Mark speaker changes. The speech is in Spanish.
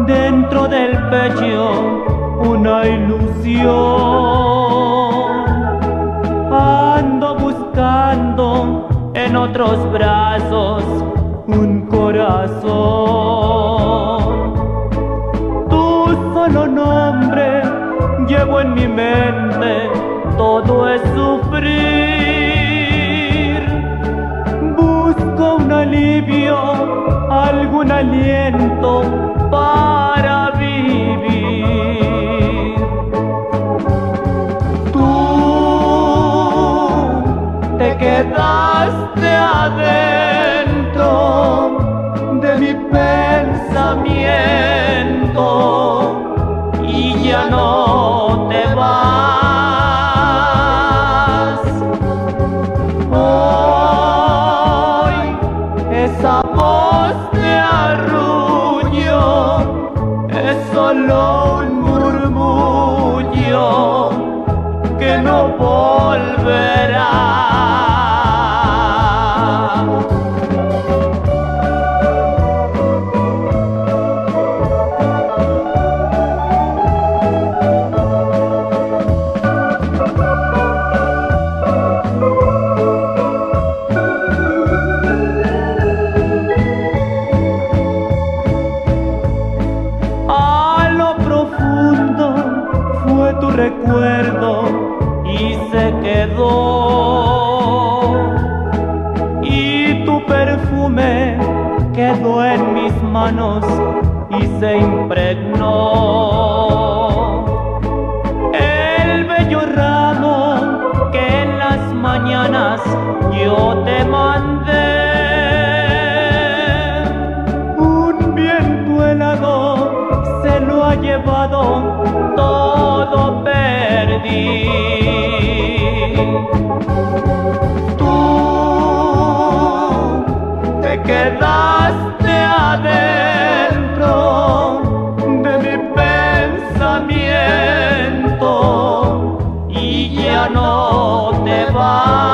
Speaker 1: dentro del pecho una ilusión. Ando buscando en otros brazos un corazón. Tu solo nombre llevo en mi mente, todo es sufrir. Busco un alivio, algún aliento para vivir. Tú te quedaste adentro de mi pensamiento y ya no te vas. Hoy esa voz de arrullo es solo un murmullo que no volverá. Tu recuerdo y se quedó, y tu perfume quedó en mis manos y se impregnó. El bello ramo que en las mañanas yo te mandé, un viento helado se lo ha llevado, todo perdí. Tú te quedaste adentro de mi pensamiento y ya no te vas.